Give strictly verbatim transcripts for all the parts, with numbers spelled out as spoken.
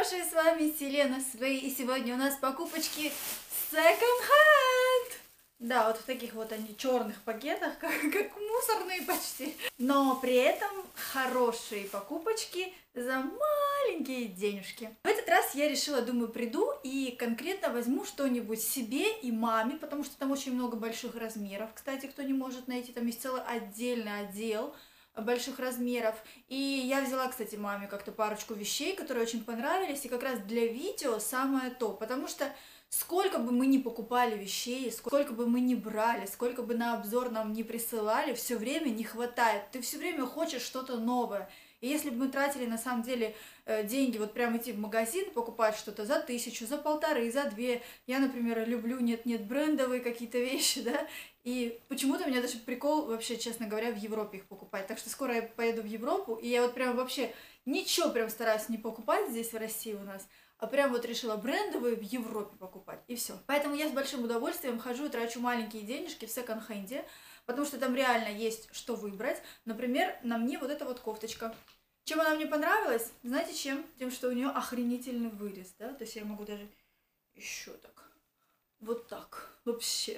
хорошие, с вами Селена Свей, и сегодня у нас покупочки секонд-хенд. Да, вот в таких вот они черных пакетах, как, как мусорные почти. Но при этом хорошие покупочки за маленькие денежки. В этот раз я решила, думаю, приду и конкретно возьму что-нибудь себе и маме, потому что там очень много больших размеров. Кстати, кто не может найти, там есть целый отдельный отдел больших размеров. И я взяла, кстати, маме как-то парочку вещей, которые очень понравились, и как раз для видео самое то, потому что сколько бы мы ни покупали вещей, сколько бы мы ни брали, сколько бы на обзор нам не присылали, все время не хватает. Ты все время хочешь что-то новое. И если бы мы тратили на самом деле деньги, вот прям идти в магазин, покупать что-то за тысячу, за полторы, за две. Я, например, люблю нет-нет брендовые какие-то вещи, да, и почему-то у меня даже прикол, вообще, честно говоря, в Европе их покупать. Так что скоро я поеду в Европу, и я вот прям вообще ничего прям стараюсь не покупать здесь, в России у нас, а прям вот решила брендовые в Европе покупать, и все. Поэтому я с большим удовольствием хожу и трачу маленькие денежки в секонд-хенде, потому что там реально есть что выбрать. Например, на мне вот эта вот кофточка. Чем она мне понравилась? Знаете чем? Тем, что у нее охренительный вырез, да? То есть я могу даже еще так. Вот так. Вообще.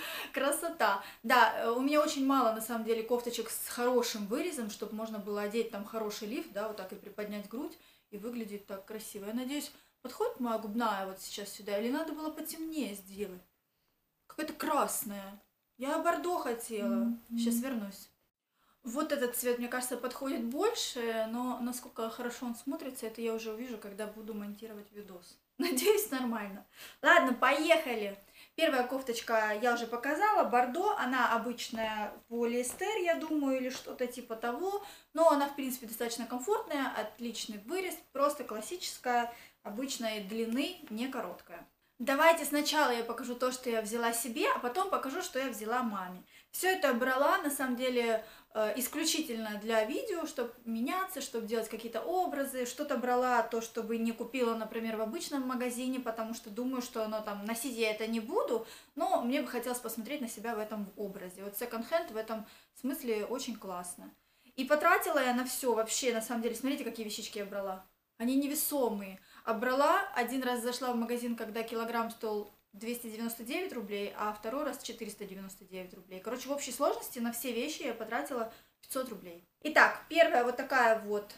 Красота. Да, у меня очень мало, на самом деле, кофточек с хорошим вырезом, чтобы можно было одеть там хороший лиф, да, вот так и приподнять грудь, и выглядит так красиво. Я надеюсь, подходит моя губная вот сейчас сюда, или надо было потемнее сделать? Какая-то красная. Я бордо хотела. Mm-hmm. Сейчас вернусь. Вот этот цвет, мне кажется, подходит больше, но насколько хорошо он смотрится, это я уже увижу, когда буду монтировать видос. Надеюсь, нормально. Ладно, поехали. Первая кофточка я уже показала, бордо, она обычная полиэстер, я думаю, или что-то типа того, но она, в принципе, достаточно комфортная, отличный вырез, просто классическая, обычной длины, не короткая. Давайте сначала я покажу то, что я взяла себе, а потом покажу, что я взяла маме. Все это брала, на самом деле, исключительно для видео, чтобы меняться, чтобы делать какие-то образы. Что-то брала то, чтобы не купила, например, в обычном магазине, потому что думаю, что оно там, носить я это не буду, но мне бы хотелось посмотреть на себя в этом образе. Вот секонд-хенд в этом смысле очень классно. И потратила я на все вообще, на самом деле, смотрите, какие вещички я брала. Они невесомые. А брала, один раз зашла в магазин, когда килограмм стоил двести девяносто девять рублей, а второй раз четыреста девяносто девять рублей. Короче, в общей сложности на все вещи я потратила пятьсот рублей. Итак, первая вот такая вот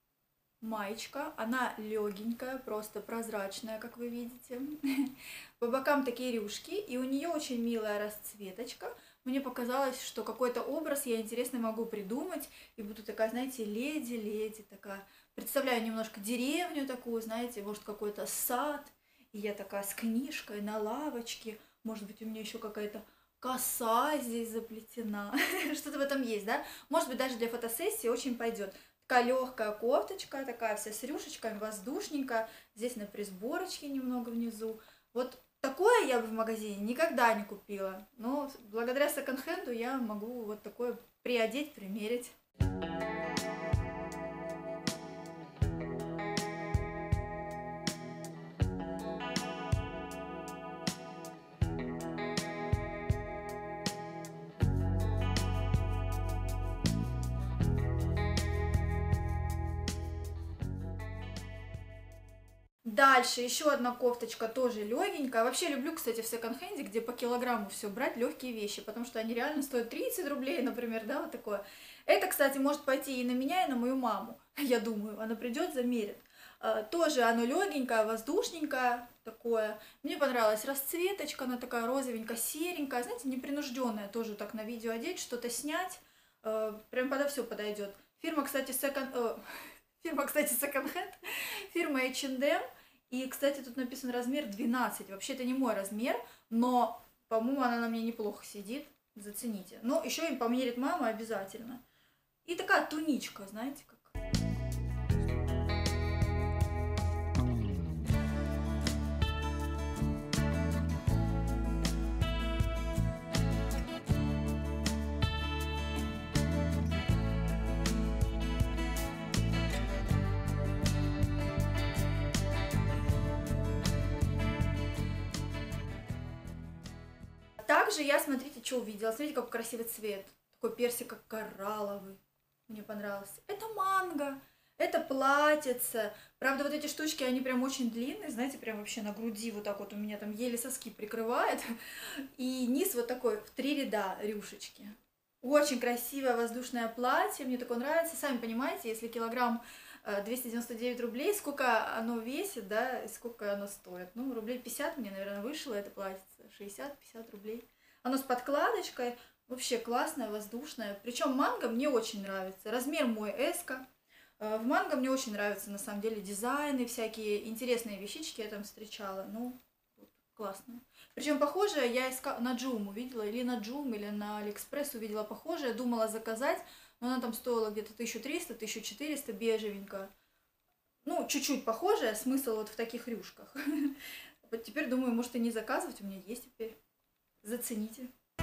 маечка. Она легенькая, просто прозрачная, как вы видите. По бокам такие рюшки, и у нее очень милая расцветочка. Мне показалось, что какой-то образ я интересный могу придумать, и буду такая, знаете, леди-леди такая. Представляю немножко деревню такую, знаете, может какой-то сад, и я такая с книжкой на лавочке, может быть у меня еще какая-то коса здесь заплетена, что-то в этом есть, да? Может быть даже для фотосессии очень пойдет. Такая легкая кофточка, такая вся с рюшечками, воздушненькая, здесь на присборочке немного внизу. Вот такое я бы в магазине никогда не купила, но благодаря секонд-хенду я могу вот такое приодеть, примерить. Дальше еще одна кофточка, тоже легенькая. Вообще люблю, кстати, в секонд-хенде, где по килограмму все брать, легкие вещи, потому что они реально стоят тридцать рублей, например, да, вот такое. Это, кстати, может пойти и на меня, и на мою маму, я думаю. Она придет, замерит. Тоже оно легенькое, воздушненькое такое. Мне понравилась расцветочка, она такая розовенькая, серенькая, знаете, непринужденная. Тоже так на видео одеть, что-то снять, прям подо все подойдет. Фирма, кстати, секонд... Фирма, кстати, секонд-хенд, фирма эйч энд эм. И, кстати, тут написан размер двенадцать. Вообще, это не мой размер, но, по-моему, она на мне неплохо сидит. Зацените. Но еще им померит мама обязательно. И такая туничка, знаете, как. Также я, смотрите, что увидела. Смотрите, какой красивый цвет. Такой персик, как коралловый. Мне понравился. Это манго. Это платьице. Правда, вот эти штучки, они прям очень длинные, знаете, прям вообще на груди вот так вот у меня там еле соски прикрывает. И низ вот такой в три ряда рюшечки. Очень красивое воздушное платье, мне такое нравится. Сами понимаете, если килограмм двести девяносто девять рублей, сколько оно весит, да, и сколько оно стоит. Ну, рублей пятьдесят мне, наверное, вышло это платье, шестьдесят-пятьдесят рублей. Оно с подкладочкой, вообще классное, воздушное. Причем манго мне очень нравится. Размер мой эска. В манго мне очень нравятся, на самом деле, дизайны, всякие интересные вещички я там встречала. Ну, вот, классно. Причем похожее я искала, на Джум увидела, или на Джум, или на Алиэкспресс увидела похожее, думала заказать, но она там стоила где-то тысячу триста — тысячу четыреста, бежевенько. Ну, чуть-чуть похожее, смысл вот в таких рюшках. Вот теперь думаю, может и не заказывать, у меня есть теперь. Зацените.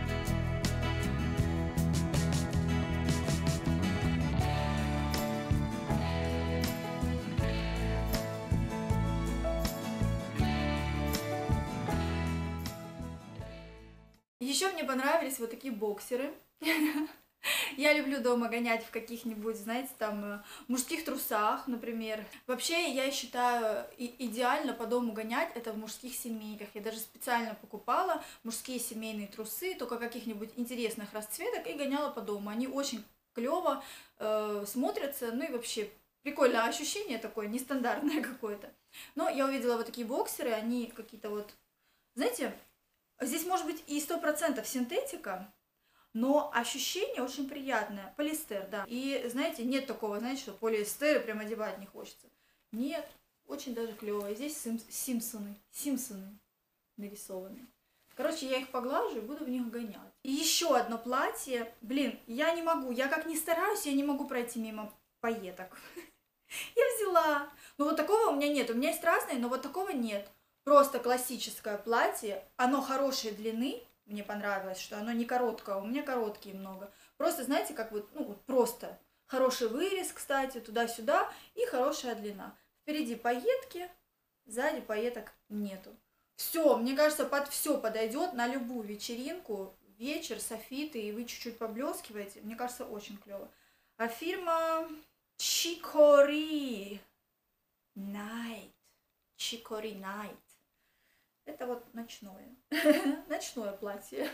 Еще мне понравились вот такие боксеры. Я люблю дома гонять в каких-нибудь, знаете, там мужских трусах, например. Вообще, я считаю, идеально по дому гонять это в мужских семейках. Я даже специально покупала мужские семейные трусы, только каких-нибудь интересных расцветок, и гоняла по дому. Они очень клево э, смотрятся, ну и вообще прикольное ощущение такое, нестандартное какое-то. Но я увидела вот такие боксеры, они какие-то вот, знаете, здесь может быть и сто процентов синтетика, но ощущение очень приятное. Полиэстер, да. И, знаете, нет такого, знаете, что полиэстер прям одевать не хочется. Нет, очень даже клево. И здесь сим Симпсоны, Симпсоны нарисованы. Короче, я их поглажу и буду в них гонять. И еще одно платье. Блин, я не могу, я как ни стараюсь, я не могу пройти мимо пайеток. Я взяла. Но вот такого у меня нет. У меня есть разные, но вот такого нет. Просто классическое платье. Оно хорошей длины. Мне понравилось, что оно не короткое, у меня короткие много. Просто, знаете, как вот, ну, вот просто хороший вырез, кстати, туда-сюда, и хорошая длина. Впереди пайетки, сзади пайеток нету. Все, мне кажется, под все подойдет на любую вечеринку, вечер, софиты, и вы чуть-чуть поблескиваете. Мне кажется, очень клево. А фирма Chicory Night. Chicory Night. Это вот ночное. Ночное платье.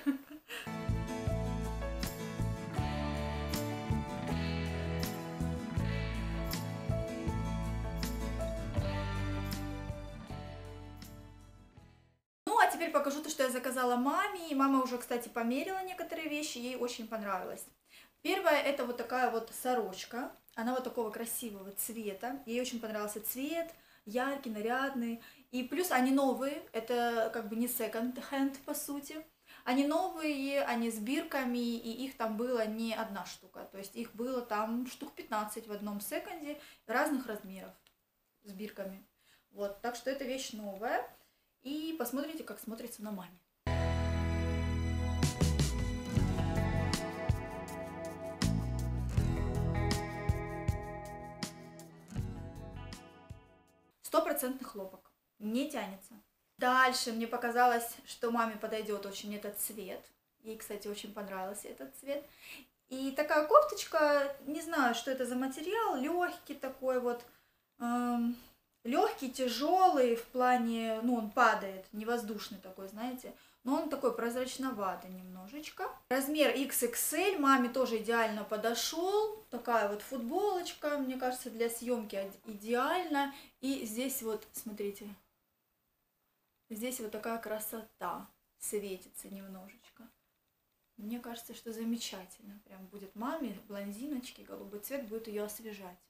Ну, а теперь покажу то, что я заказала маме. И мама уже, кстати, померила некоторые вещи, ей очень понравилось. Первое, это вот такая вот сорочка. Она вот такого красивого цвета. Ей очень понравился цвет, яркий, нарядный. И плюс они новые, это как бы не секонд-хенд по сути. Они новые, они с бирками, и их там было не одна штука. То есть их было там штук пятнадцать в одном секонде разных размеров с бирками. Вот, так что эта вещь новая. И посмотрите, как смотрится на маме. Стопроцентный хлопок. Не тянется. Дальше мне показалось, что маме подойдет очень этот цвет. Ей, кстати, очень понравился этот цвет. И такая кофточка, не знаю, что это за материал, легкий такой вот, эм, легкий, тяжелый в плане, ну он падает, невоздушный такой, знаете, но он такой прозрачноватый немножечко. Размер икс икс эль маме тоже идеально подошел. Такая вот футболочка, мне кажется, для съемки идеально. И здесь вот, смотрите, здесь вот такая красота светится немножечко. Мне кажется, что замечательно. Прям будет маме, блондиночки, голубой цвет будет ее освежать.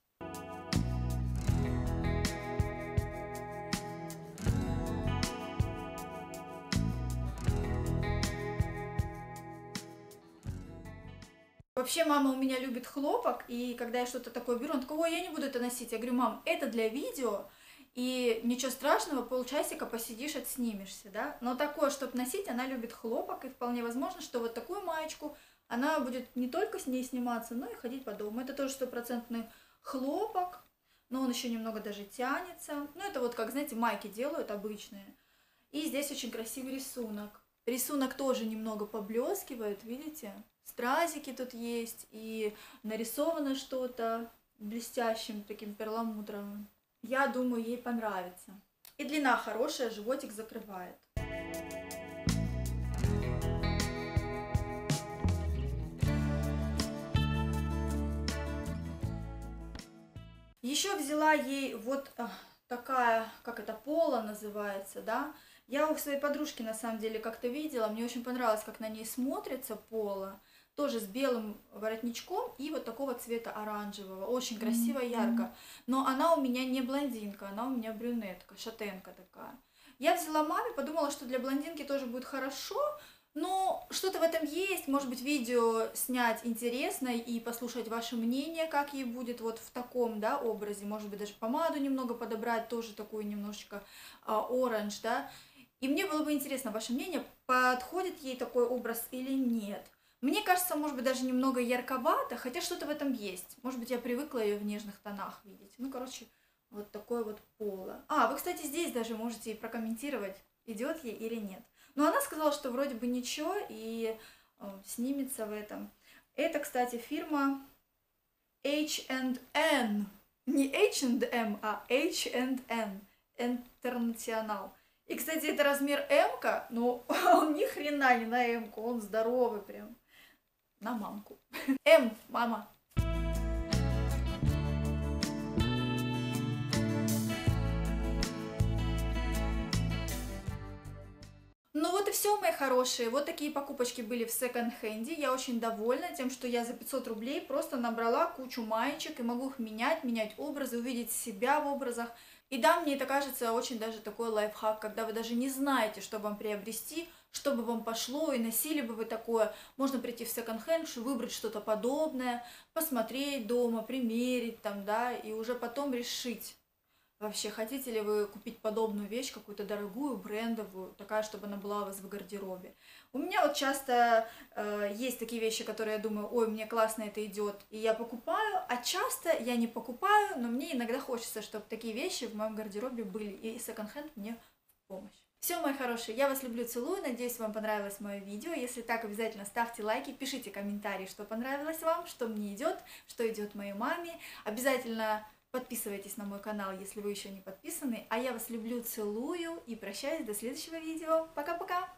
Вообще мама у меня любит хлопок, и когда я что-то такое беру, она такая: ой, я не буду это носить. Я говорю: мам, это для видео, и ничего страшного, полчасика посидишь, отснимешься, да. Но такое, чтобы носить, она любит хлопок, и вполне возможно, что вот такую маечку она будет не только с ней сниматься, но и ходить по дому. Это тоже стопроцентный хлопок, но он еще немного даже тянется. Ну, это вот как, знаете, майки делают обычные. И здесь очень красивый рисунок. Рисунок тоже немного поблескивает, видите? Стразики тут есть, и нарисовано что-то. блестящим таким перламутровым. Я думаю, ей понравится. И длина хорошая, животик закрывает. Еще взяла ей вот такая, как это, поло называется, да. Я у своей подружки на самом деле как-то видела, мне очень понравилось, как на ней смотрится поло. Тоже с белым воротничком и вот такого цвета оранжевого. Очень красиво, ярко. Но она у меня не блондинка, она у меня брюнетка, шатенка такая. Я взяла маме, подумала, что для блондинки тоже будет хорошо. Но что-то в этом есть, может быть, видео снять интересно и послушать ваше мнение, как ей будет вот в таком, да, образе, может быть, даже помаду немного подобрать, тоже такую немножечко оранж, а, да, и мне было бы интересно ваше мнение, подходит ей такой образ или нет. Мне кажется, может быть, даже немного ярковато, хотя что-то в этом есть, может быть, я привыкла ее в нежных тонах видеть, ну, короче, вот такое вот поло. А, вы, кстати, здесь даже можете прокомментировать, идет ей или нет. Но она сказала, что вроде бы ничего, и э, снимется в этом. Это, кстати, фирма эйч энд эн. Не эйч энд эм, а эйч энд эн. International. И, кстати, это размер М-ка, но он ни хрена не на М-ку, он здоровый прям. На мамку. М, мама. Ну вот и все, мои хорошие. Вот такие покупочки были в секонд-хенде. Я очень довольна тем, что я за пятьсот рублей просто набрала кучу маечек и могу их менять, менять образы, увидеть себя в образах. И да, мне это кажется очень даже такой лайфхак, когда вы даже не знаете, что вам приобрести, что бы вам пошло, и носили бы вы такое. Можно прийти в секонд-хенд, выбрать что-то подобное, посмотреть дома, примерить там, да, и уже потом решить. Вообще, хотите ли вы купить подобную вещь, какую-то дорогую, брендовую, такая, чтобы она была у вас в гардеробе? У меня вот часто э, есть такие вещи, которые я думаю, ой, мне классно это идет, и я покупаю, а часто я не покупаю, но мне иногда хочется, чтобы такие вещи в моем гардеробе были, и секонд-хенд мне в помощь. Все, мои хорошие, я вас люблю, целую, надеюсь, вам понравилось мое видео. Если так, обязательно ставьте лайки, пишите комментарии, что понравилось вам, что мне идет, что идет моей маме. Обязательно подписывайтесь на мой канал, если вы еще не подписаны. А я вас люблю, целую и прощаюсь до следующего видео. Пока-пока!